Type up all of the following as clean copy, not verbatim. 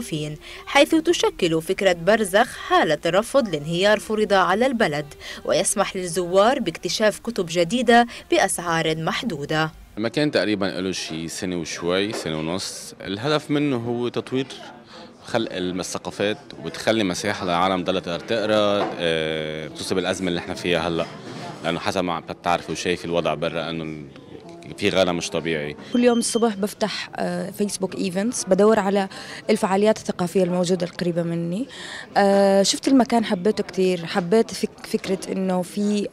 المثقفين، حيث تشكل فكرة برزخ حالة رفض لانهيار فرض على البلد، ويسمح للزوار باكتشاف كتب جديدة بأسعار محدودة. المكان تقريبا له شي سنة وشوي، سنة ونص. الهدف منه هو تطوير خلق الثقافات وتخلي مساحة للعالم ضلت تقرا، خصوصا بالأزمة اللي احنا فيها هلا، لأنه حسب ما بتعرف وشايف الوضع برا إنه في غلا مش طبيعي. كل يوم الصبح بفتح فيسبوك ايفنتس، بدور على الفعاليات الثقافية الموجودة القريبة مني. شفت المكان حبيته كتير، حبيت فكرة انه في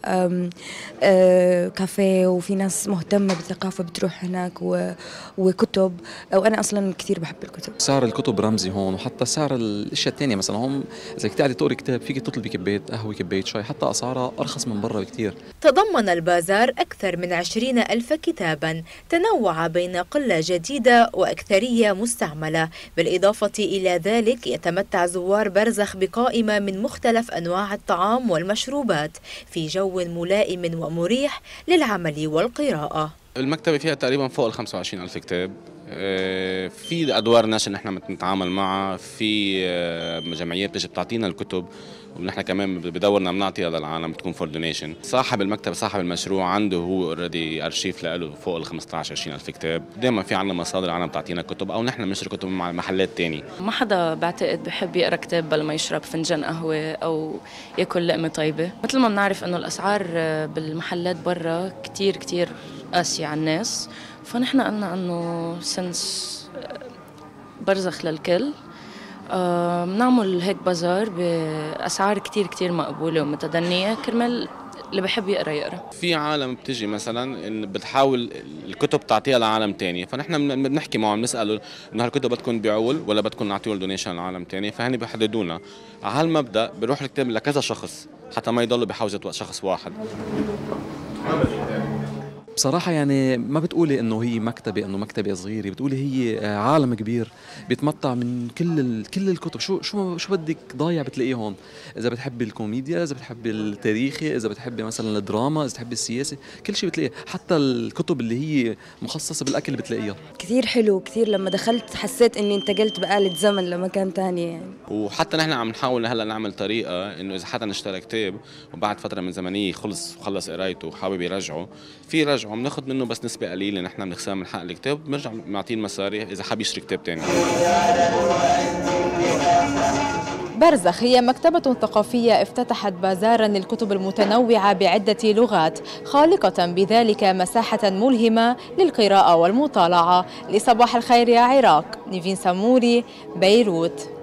كافيه وفي ناس مهتمة بالثقافة بتروح هناك وكتب، وانا اصلا كتير بحب الكتب. سعر الكتب رمزي هون، وحتى سعر الاشياء الثانية مثلا هون اذا بدك تقعدي تقري كتاب فيك تطلبي كباية قهوة كباية شاي، حتى اسعارها ارخص من برا بكتير. تضمن البازار أكثر من 20,000 كتاباً، تنوع بين قلة جديدة وأكثرية مستعملة. بالإضافة إلى ذلك يتمتع زوار برزخ بقائمة من مختلف أنواع الطعام والمشروبات في جو ملائم ومريح للعمل والقراءة. المكتبة فيها تقريبا فوق ال 25,000 كتاب. في أدوار نشر نحن بنتعامل معها، في جمعيات بتجي بتعطينا الكتب، ونحن كمان بدورنا بنعطيها للعالم بتكون فور دونيشن. صاحب المكتب صاحب المشروع عنده هو اوريدي ارشيف له فوق ال 15-20,000 كتاب. دائما في عندنا مصادر العالم بتعطينا كتب او نحن بنشتري كتب مع محلات ثانيه. ما حدا بعتقد بحب يقرا كتاب بل ما يشرب فنجان قهوه او ياكل لقمه طيبه. مثل ما بنعرف انه الاسعار بالمحلات برا كتير كتير قاسيه على الناس، فنحن قلنا انه سنس برزخ للكل بنعمل هيك بازار بأسعار كتير كتير مقبولة ومتدنية كرمال اللي بحب يقرا. في عالم بتجي مثلا إن بتحاول الكتب تعطيها لعالم تاني، فنحن بنحكي معهم بنسأله إنه هالكتب بدكم تبيعوه ولا بدكم نعطيه دونيشن لعالم تاني، فهني بيحددونا. على هالمبدأ بروح الكتاب لكذا شخص حتى ما يضلوا بحوزة شخص واحد. بصراحة يعني ما بتقولي انه هي مكتبة، انه مكتبة صغيرة، بتقولي هي عالم كبير بيتمتع من كل الكتب. شو بدك ضايع بتلاقيه هون. اذا بتحبي الكوميديا، اذا بتحبي التاريخي، اذا بتحبي مثلا الدراما، اذا بتحبي السياسة، كل شيء بتلاقيه. حتى الكتب اللي هي مخصصة بالاكل بتلاقيها. كثير حلو، كثير لما دخلت حسيت اني انتقلت بآلة زمن لمكان ثاني يعني. وحتى نحن عم نحاول هلا نعمل طريقة انه اذا حدا اشترى كتاب وبعد فترة من زمنية خلص قرايته وحابب يرجعه، في رجعه بناخذ منه بس نسبة قليلة، نحن بنخسرها من حق الكتاب، بنرجع بنعطيه المصاري اذا حاب يشتري كتاب ثاني. برزخ هي مكتبة ثقافية افتتحت بازاراً للكتب المتنوعة بعدة لغات، خالقة بذلك مساحة ملهمة للقراءة والمطالعة. لصباح الخير يا عراق، نيفين سموري، بيروت.